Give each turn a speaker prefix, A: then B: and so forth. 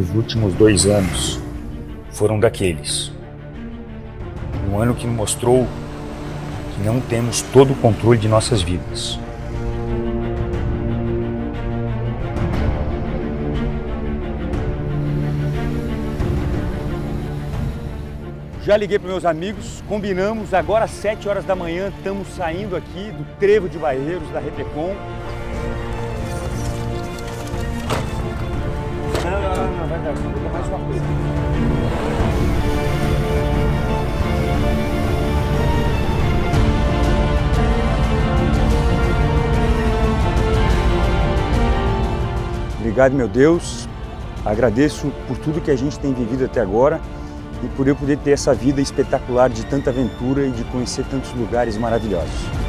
A: Os últimos 2 anos foram daqueles. Um ano que nos mostrou que não temos todo o controle de nossas vidas. Já liguei para meus amigos, combinamos, agora às 7 horas da manhã estamos saindo aqui do Trevo de Barreiros, da Repecon. Não, vai dar, vou mais uma coisa. Obrigado, meu Deus, agradeço por tudo que a gente tem vivido até agora e por eu poder ter essa vida espetacular de tanta aventura e de conhecer tantos lugares maravilhosos.